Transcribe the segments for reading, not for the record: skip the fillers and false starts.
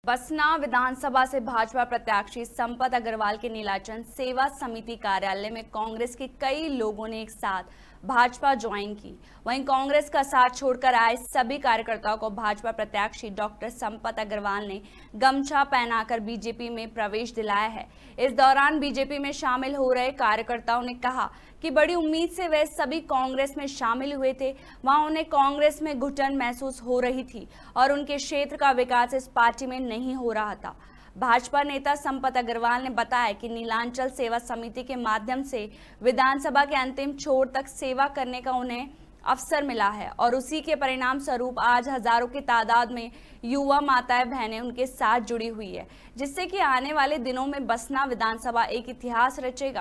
बसना विधानसभा से भाजपा प्रत्याशी संपत अग्रवाल के नीलाचल सेवा समिति कार्यालय में कांग्रेस के कई लोगों ने एक साथ भाजपा ज्वाइन की। वहीं कांग्रेस का साथ छोड़कर आए सभी कार्यकर्ताओं को भाजपा प्रत्याशी डॉक्टर संपत अग्रवाल ने गमछा पहनाकर बीजेपी में प्रवेश दिलाया है। इस दौरान बीजेपी में शामिल हो रहे कार्यकर्ताओं ने कहा कि बड़ी उम्मीद से वे सभी कांग्रेस में शामिल हुए थे। वहां उन्हें कांग्रेस में घुटन महसूस हो रही थी और उनके क्षेत्र का विकास इस पार्टी में नहीं हो रहा था। भाजपा नेता संपत अग्रवाल ने बताया कि नीलांचल सेवा समिति के माध्यम से विधानसभा के अंतिम छोर तक सेवा करने का उन्हें अवसर मिला है और उसी के परिणाम स्वरूप आज हजारों की तादाद में युवा माताएं बहनें उनके साथ जुड़ी हुई है, जिससे कि आने वाले दिनों में बसना विधानसभा एक इतिहास रचेगा।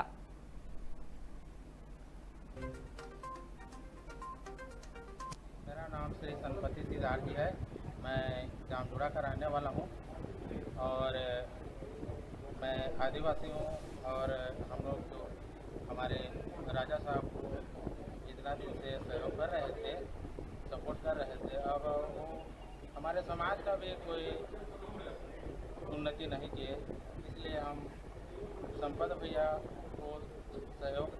मेरा नाम श्री संपति सिद्धार्थ जी है। मैं जामपुरा का रहने वाला हूँ और मैं आदिवासी हूँ और हम लोग जो हमारे राजा साहब को जितना दिन से सहयोग कर रहे थे, सपोर्ट कर रहे थे, अब वो हमारे समाज का भी कोई उन्नति नहीं किए, इसलिए हम संपत भैया को सहयोग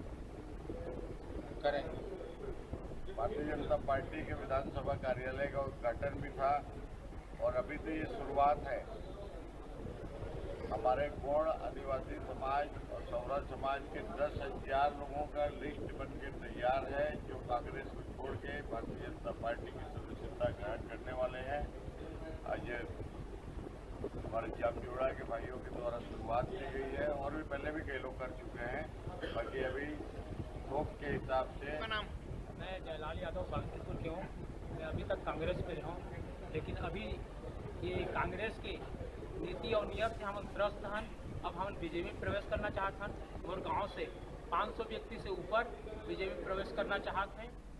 करेंगे। भारतीय जनता पार्टी के विधानसभा कार्यालय का उद्घाटन भी था और अभी तो ये शुरुआत है। हमारे गौड़ आदिवासी समाज और सौरा समाज के 10,000 लोगों का लिस्ट बन के तैयार है, जो कांग्रेस को छोड़ के भारतीय जनता पार्टी की सदस्यता ग्रहण करने वाले हैं। आज हमारे जामजोड़ा के भाइयों के द्वारा शुरुआत की गई है और भी पहले भी कई लोग कर चुके हैं। बाकी अभी वोट के हिसाब से मैं जयलाल यादव बागलपुर के हूँ। मैं अभी तक कांग्रेस में रहा हूँ, लेकिन अभी ये कांग्रेस की नीति और नियत से हम त्रस्त हैं। अब हम बीजेपी में प्रवेश करना चाहते हैं और गांव से 500 व्यक्ति से ऊपर बीजेपी में प्रवेश करना चाहते हैं।